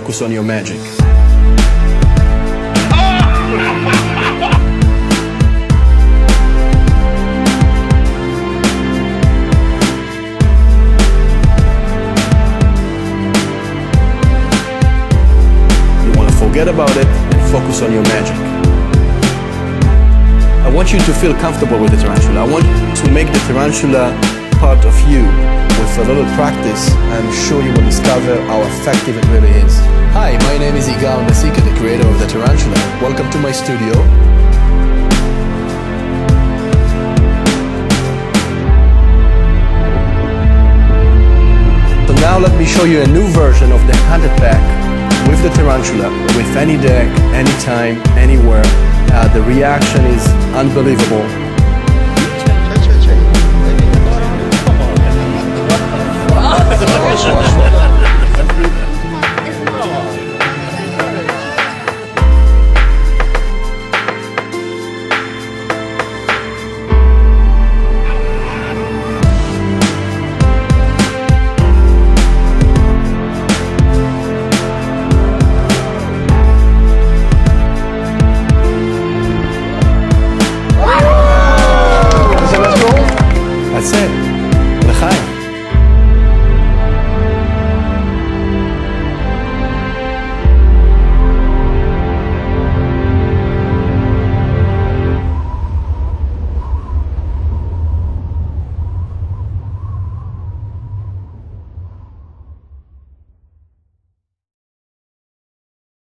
focus on your magic. You want to forget about it and focus on your magic. I want you to feel comfortable with the tarantula. I want to make the tarantula part of you. With a little practice, I'm sure you will discover how effective it really is. Hi, my name is Yigal Mesika, the creator of the tarantula. Welcome to my studio. So now let me show you a new version of the hunted pack with the tarantula, with any deck, anytime, anywhere. The reaction is unbelievable.